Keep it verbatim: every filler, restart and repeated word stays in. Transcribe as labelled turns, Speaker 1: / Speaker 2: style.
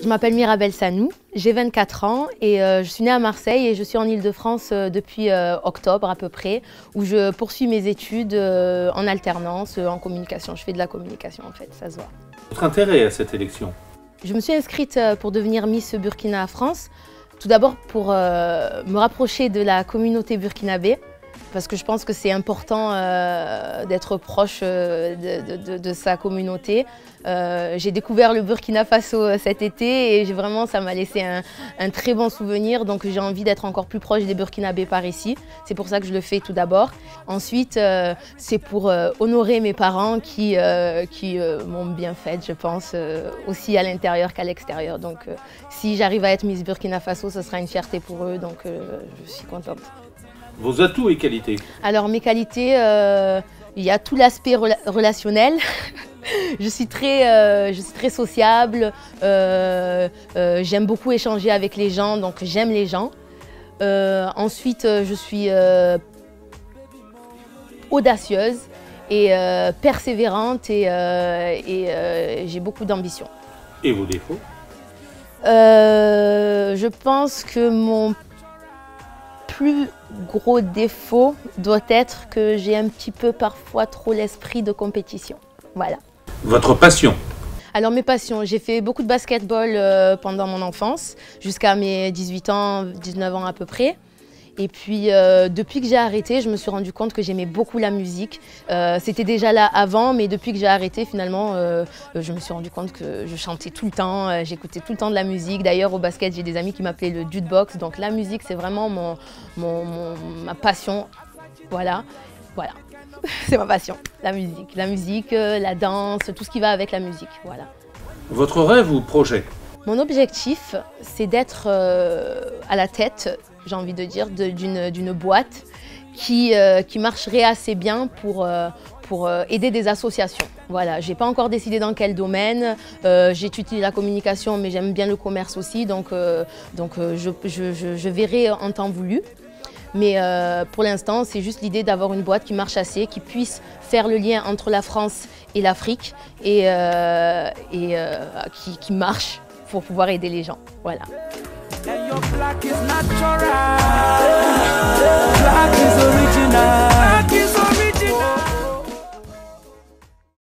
Speaker 1: Je m'appelle Mirabel Sanou, j'ai vingt-quatre ans et euh, je suis née à Marseille et je suis en Île-de-France euh, depuis euh, octobre à peu près, où je poursuis mes études euh, en alternance, euh, en communication. Je fais de la communication en fait, ça se voit.
Speaker 2: Votre intérêt à cette élection?
Speaker 1: Je me suis inscrite pour devenir Miss Burkina France, tout d'abord pour euh, me rapprocher de la communauté burkinabé, parce que je pense que c'est important euh, d'être proche euh, de, de, de sa communauté. Euh, j'ai découvert le Burkina Faso cet été et vraiment ça m'a laissé un, un très bon souvenir, donc j'ai envie d'être encore plus proche des Burkinabés par ici. C'est pour ça que je le fais tout d'abord. Ensuite, euh, c'est pour euh, honorer mes parents qui, euh, qui euh, m'ont bien fait, je pense, euh, aussi à l'intérieur qu'à l'extérieur. Donc euh, si j'arrive à être Miss Burkina Faso, ce sera une fierté pour eux, donc euh, je suis contente.
Speaker 2: Vos atouts et qualités?
Speaker 1: Alors mes qualités, euh, il y a tout l'aspect rela relationnel. je, suis très, euh, je suis très sociable, euh, euh, j'aime beaucoup échanger avec les gens, donc j'aime les gens. Euh, ensuite, je suis euh, audacieuse et euh, persévérante et, euh, et euh, j'ai beaucoup d'ambition.
Speaker 2: Et vos défauts?
Speaker 1: euh, Je pense que mon plus gros défaut doit être que j'ai un petit peu parfois trop l'esprit de compétition. Voilà.
Speaker 2: Votre passion?
Speaker 1: Alors mes passions, j'ai fait beaucoup de basketball euh, pendant mon enfance, jusqu'à mes dix-huit ans, dix-neuf ans à peu près. Et puis euh, depuis que j'ai arrêté, je me suis rendu compte que j'aimais beaucoup la musique. Euh, C'était déjà là avant, mais depuis que j'ai arrêté, finalement, euh, je me suis rendu compte que je chantais tout le temps, euh, j'écoutais tout le temps de la musique. D'ailleurs, au basket, j'ai des amis qui m'appelaient le jukebox. Donc la musique, c'est vraiment mon, mon, mon, ma passion. Voilà, voilà. C'est ma passion, la musique. La musique, euh, la danse, tout ce qui va avec la musique, voilà.
Speaker 2: Votre rêve ou projet?
Speaker 1: Mon objectif, c'est d'être euh, à la tête, j'ai envie de dire, d'une d'une boîte qui, euh, qui marcherait assez bien pour, euh, pour euh, aider des associations. Voilà, j'ai pas encore décidé dans quel domaine, euh, j'étudie la communication mais j'aime bien le commerce aussi, donc, euh, donc euh, je, je, je, je verrai en temps voulu. Mais euh, pour l'instant, c'est juste l'idée d'avoir une boîte qui marche assez, qui puisse faire le lien entre la France et l'Afrique et, euh, et euh, qui, qui marche pour pouvoir aider les gens. Voilà. And your black is natural. Black is original. Black is original.